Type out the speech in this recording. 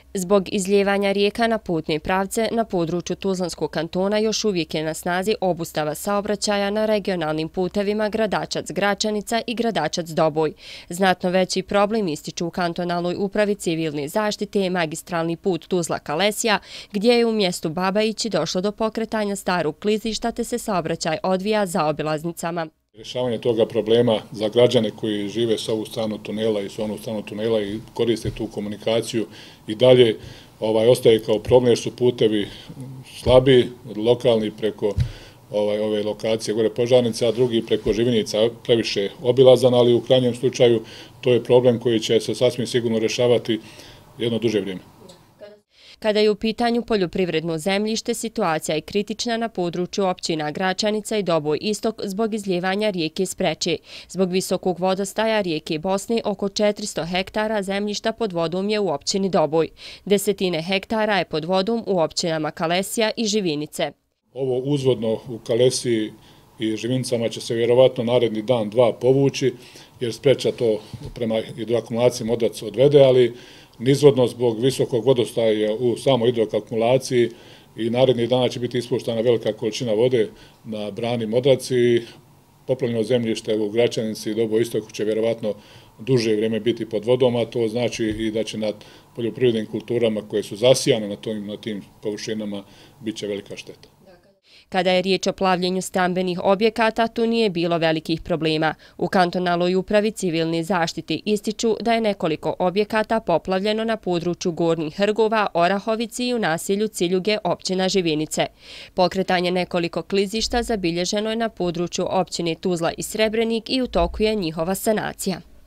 Zbog izlijevanja rijeka na putne pravce na području Tuzlanskog kantona još uvijek je na snazi obustava saobraćaja na regionalnim putevima Gradačac-Gračanica i Gradačac-Doboj. Znatno veći problem ističu u kantonalnoj upravi civilne zaštite je magistralni put Tuzla-Kalesija, gdje je u mjestu Babajići došlo do pokretanja starog klizišta te se saobraćaj odvija zaobilaznicama. Rješavanje toga problema za građane koji žive s ovu stranu tunela i s onu stranu tunela i koriste tu komunikaciju i dalje ostaje kao problem jer su putevi slabi, lokalni preko ove lokacije gore Požarnice, a drugi preko Živinica previše obilazan, ali u krajnjem slučaju to je problem koji će se sasvim sigurno rješavati jedno duže vrijeme. Kada je u pitanju poljoprivredno zemljište, situacija je kritična na području općina Gračanica i Doboj istok zbog izlijevanja rijeke Spreče. Zbog visokog vodostaja rijeke Bosne oko 400 hektara zemljišta pod vodom je u općini Doboj. Desetine hektara je pod vodom u općinama Kalesija i Živinice. Ovo uzvodno u Kalesiji i Živinicama će se vjerovatno naredni dan, dva povući, jer Spreča to prema hidroakumulaciji Modrac odvede, ali nizvodno zbog visokog vodostaja u samoj hidroakumulaciji i narednih dana će biti ispuštana velika količina vode na brani Modrac i poplavljeno zemljište u Gračanici i Doboj istoku će vjerovatno duže vrijeme biti pod vodom, a to znači i da će nad poljoprivrednim kulturama koje su zasijane na tim površinama bit će velika šteta. Kada je riječ o plavljenju stambenih objekata, tu nije bilo velikih problema. U kantonalnoj upravi civilne zaštite ističu da je nekoliko objekata poplavljeno na području Gornjih Hrgova, Orahovici i u naselju Ciljuge općina Živinice. Pokretanje nekoliko klizišta zabilježeno je na području općine Tuzla i Srebrenik i u toku je njihova sanacija.